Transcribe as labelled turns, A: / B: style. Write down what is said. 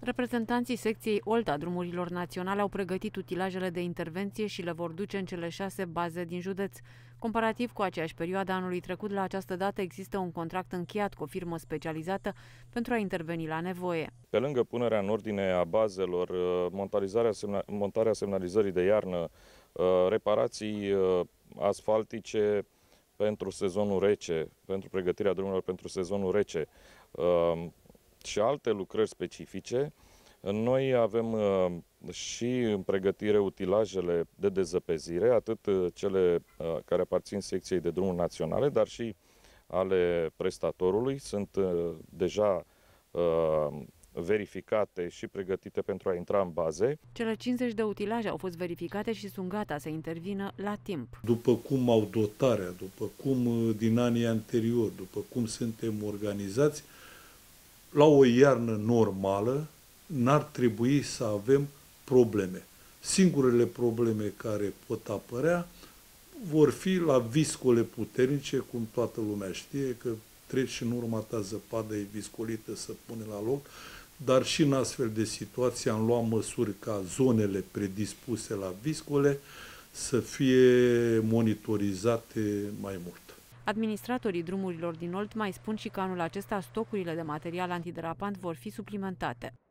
A: Reprezentanții secției Olt a drumurilor naționale au pregătit utilajele de intervenție și le vor duce în cele 6 baze din județ. Comparativ cu aceeași perioadă anului trecut, la această dată există un contract încheiat cu o firmă specializată pentru a interveni la nevoie.
B: Pe lângă punerea în ordine a bazelor, montarea semnalizării de iarnă, reparații asfaltice pentru sezonul rece, pentru pregătirea drumurilor pentru sezonul rece și alte lucrări specifice, noi avem și în pregătire utilajele de dezăpezire, atât cele care aparțin secției de drumuri naționale, dar și ale prestatorului. Sunt deja verificate și pregătite pentru a intra în baze.
A: Cele 50 de utilaje au fost verificate și sunt gata să intervină la timp.
C: După cum au dotarea, după cum din anii anteriori, după cum suntem organizați, la o iarnă normală n-ar trebui să avem probleme. Singurele probleme care pot apărea vor fi la viscole puternice, cum toată lumea știe, că treci în urma ta zăpadă, e viscolită, să pune la loc, dar și în astfel de situații am luat măsuri ca zonele predispuse la viscole să fie monitorizate mai mult.
A: Administratorii drumurilor din Olt mai spun și că anul acesta stocurile de material antiderapant vor fi suplimentate.